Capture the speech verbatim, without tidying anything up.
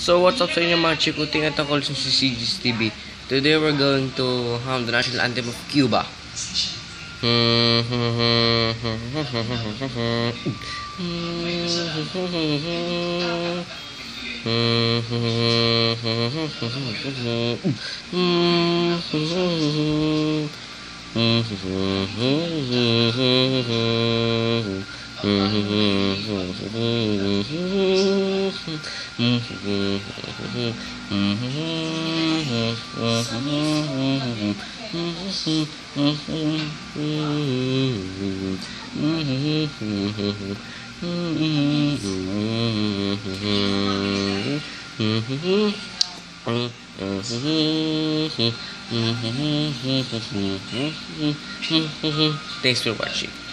So what's up sa inyo mga chikuting at tungkol sa C G S T V. Today we're going to hum the national anthem of Cuba. Thanks for watching.